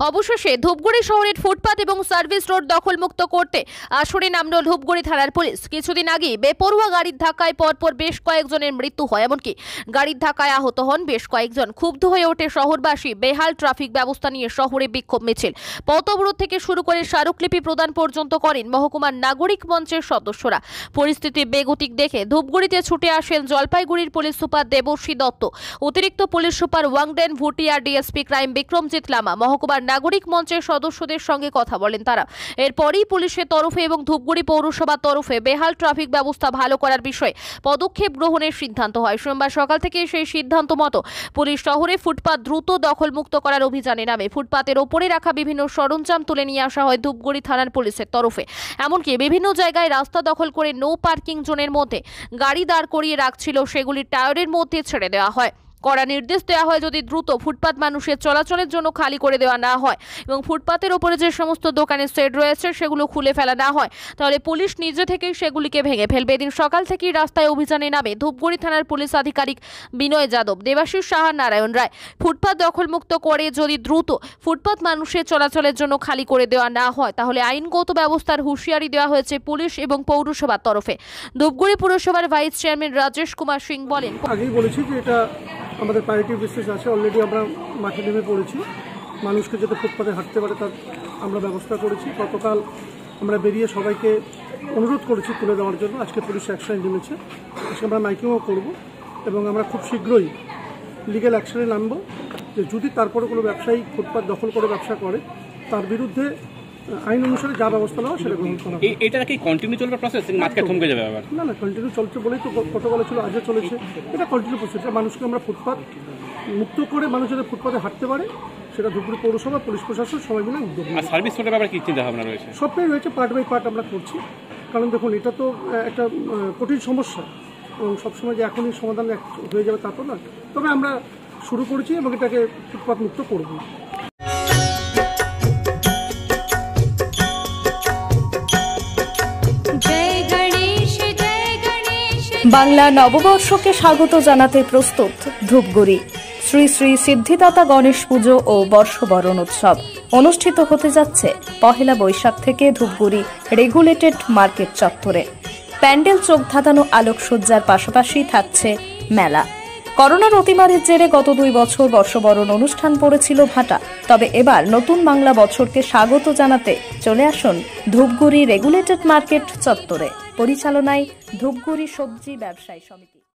অবশেষে ধূপগুড়ি শহরের ফুটপাত এবং সার্ভিস রোড দখলমুক্ত করতে আসরে নামলো ধূপগুড়ি থানার পুলিশ। কিছুদিন আগে বেপরোয়া গাড়ির ধাক্কায় পরপর বেশ কয়েকজনের মৃত্যু হয়, এমনকি গাড়ির ধাক্কায় আহত হন বেশ কয়েকজন। ক্ষুব্ধ হয়ে ওঠে শহরবাসী। বেহাল ট্রাফিক ব্যবস্থা নিয়ে শহরে বিক্ষোভ মিছিল, পথ অবরোধ থেকে শুরু করে স্মারকলিপি প্রদান পর্যন্ত করেন মহকুমার নাগরিক মঞ্চের সদস্যরা। পরিস্থিতি বেগতিক দেখে ধূপগুড়িতে ছুটে আসেন জলপাইগুড়ির পুলিশ সুপার দেবশ্রী দত্ত, অতিরিক্ত police super Wangden Bhutia, DSP crime Bikramjit Lama. মহকুমার নাগরিক মঞ্চের সদস্যদের সঙ্গে কথা বলেন তারা। এরপরই পুলিশের তরফে এবং ধূপগুড়ি পৌরসভার তরফে বেহাল ট্রাফিক ব্যবস্থা ভালো করার বিষয়ে পদক্ষেপ গ্রহণের সিদ্ধান্ত হয়। সোমবার সকাল থেকে সেই সিদ্ধান্ত মতো পুলিশ শহরে ফুটপাত দ্রুত দখলমুক্ত করার অভিযানে নামে। ফুটপাতের ওপরে রাখা বিভিন্ন সরঞ্জাম তুলে নিয়ে আসা হয় ধূপগুড়ি থানার পুলিশের তরফে। এমনকি বিভিন্ন জায়গায় রাস্তা দখল করে নো পার্কিং জোনের মধ্যে গাড়ি দাঁড় করিয়ে রাখছিল, সেগুলি টায়ারের মধ্যে ছেড়ে দেওয়া হয়। কড়া নির্দেশ দেওয়া হয় যদি দ্রুত ফুটপাত মানুষের চলাচলের জন্য খালি করে দেওয়া না হয় এবং ফুটপাতের ওপরে যে সমস্ত দোকানের শেড রয়েছে সেগুলো খুলে ফেলা না হয়, তাহলে পুলিশ নিজে থেকেই সেগুলিকে ভেঙে ফেলবে। এদিন সকাল থেকেই রাস্তায় অভিযানে নামে ধূপগুড়ি থানার পুলিশ আধিকারিক বিনয় যাদব, দেবাশিস সাহা, নারায়ণ রায়। ফুটপাত দখলমুক্ত করে যদি দ্রুত ফুটপাত মানুষের চলাচলের জন্য খালি করে দেওয়া না হয়, তাহলে আইনগত ব্যবস্থার হুঁশিয়ারি দেওয়া হয়েছে পুলিশ এবং পৌরসভার তরফে। ধূপগুড়ি পুরসভার ভাইস চেয়ারম্যান রাজেশ কুমার সিং বলেন, আগেই বলেছি যে এটা আমাদের প্রায়োরিটি বেসিস আছে। অলরেডি আমরা মাঠে নেমে পড়েছি, মানুষকে যাতে ফুটপাতে হাঁটতে পারে তার আমরা ব্যবস্থা করেছি। গতকাল আমরা বেরিয়ে সবাইকে অনুরোধ করেছি তুলে দেওয়ার জন্য। আজকে পুলিশ অ্যাকশনে নেমেছে, আজকে আমরা মাইকিংও করব এবং আমরা খুব শীঘ্রই লিগ্যাল অ্যাকশনে নামব যে যদি তারপরে কোনো ব্যবসায়ী ফুটপাত দখল করে ব্যবসা করে তার বিরুদ্ধে আইন অনুসারে যা ব্যবস্থা নেওয়া সেটা গ্রহণ করা হবে। এটা কি কন্টিনিউ চলবে প্রসেস, মাঝখানে থমকে যাবে আবার? না, কন্টিনিউ চলছে বলেই তো প্রটোকলে ছিল, আজও চলেছে। এটা কন্টিনিউ প্রসেস। মানুষকে আমরা ফুটপাত মুক্ত করে মানুষ যাতে ফুটপাতে হাঁটতে পারে সেটা ধূপগুড়ি পৌরসভা, পুলিশ প্রশাসন সবাই মিলে উদ্যোগ নিই। আর সার্ভিস রোডের ব্যাপারে কি চিন্তা ভাবনা রয়েছে? সবটাই রয়েছে, পার্ট বাই পার্ট আমরা করছি। কারণ দেখুন, এটা তো একটা কঠিন সমস্যা এবং সবসময় যে এখনই সমাধান হয়ে যাবে তা তো না। তবে আমরা শুরু করেছি এবং এটাকে ফুটপাত মুক্ত করব। বাংলা নববর্ষকে স্বাগত জানাতে প্রস্তুত ধূপগুড়ি। শ্রী শ্রী সিদ্ধিদাতা গণেশ পুজো ও বর্ষবরণ উৎসব অনুষ্ঠিত হতে যাচ্ছে পহেলা বৈশাখ থেকে ধূপগুড়ি রেগুলেটেড মার্কেট চত্বরে। প্যান্ডেল চোখ ধাঁধানো আলোকসজ্জার পাশাপাশি থাকছে মেলা। করোনার অতিমারির জেরে গত 2 বছর বর্ষবরণ অনুষ্ঠান পড়েছিল ভাটা। তবে এবার নতুন বাংলা বছরকে স্বাগত জানাতে চলে আসুন ধূপগুড়ি রেগুলেটেড মার্কেট চত্বরে। পরিচালনায় ধূপগুড়ি সবজি ব্যবসায়ী সমিতি।